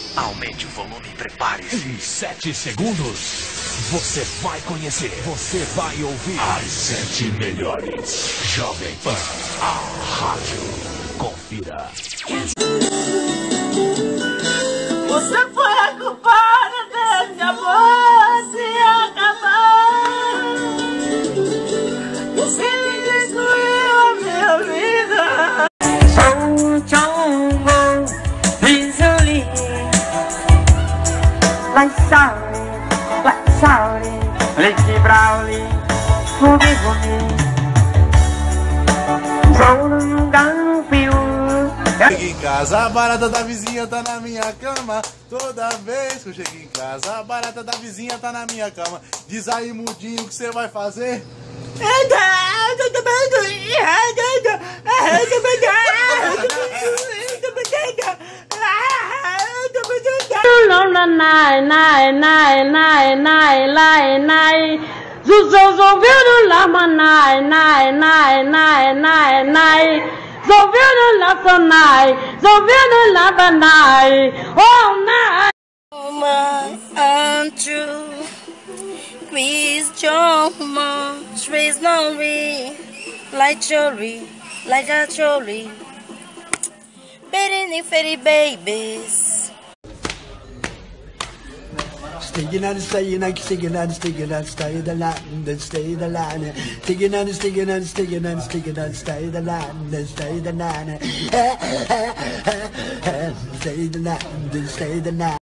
Aumente o volume e prepare-se. Em 7 segundos, você vai conhecer, você vai ouvir as 7 melhores Jovem Pan, a rádio. Confira. Você foi a culpada desse amor se acabar. Você destruiu a minha vida. Like shouting, Licky Brownie, Boogie Boogie. Cheguei em casa, a barata da vizinha tá na minha cama. Toda vez que eu chego em casa, a barata da vizinha tá na minha cama. Diz aí, mudinho, o que você vai fazer? Untrue, please don't much, raise no re, like jewelry, like a jewelry, betting fairy babies. Sticking and staying, like sticking and sticking and stay the line, then stay the line. Sticking and sticking and sticking and sticking and stay the line, then stay the line. Stay the line, then stay the line.